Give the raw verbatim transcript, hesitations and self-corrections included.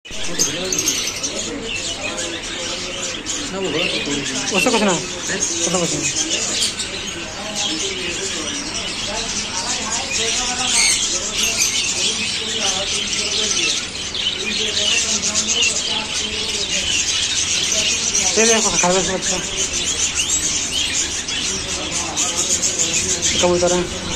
उससे कुछ ना उससे कुछ नहीं। देखो खरगोश बच्चा कबूतर है।